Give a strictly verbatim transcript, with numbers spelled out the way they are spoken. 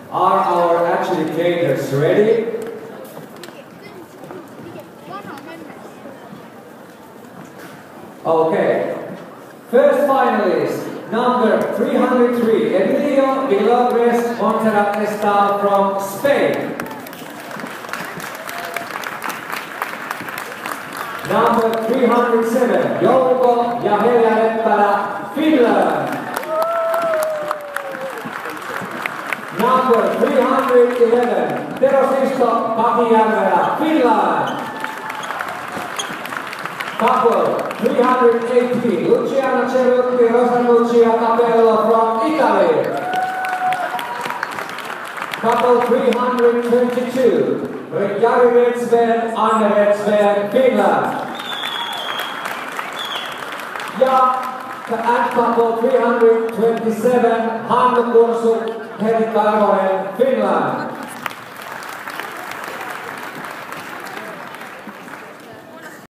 Are our adjudicators ready? Okay. First finalist, number three hundred three, Emilio Vilogres Montserrat Estal from Spain. Number three hundred seven, Jouko ja Helja Leppälä, Finland. Number three hundred eleven, Tero Sisto Pakijärvelä, Finland. Couple three hundred eighteen, Luciano Cerutti, Rosalucia Capello from Italy. Couple three hundred twenty-two, Jari Vetsven, Anne Vetsven, Finland. Ja, and couple three hundred twenty-seven, Hannu Kursu, Heli Karvonen, Finland.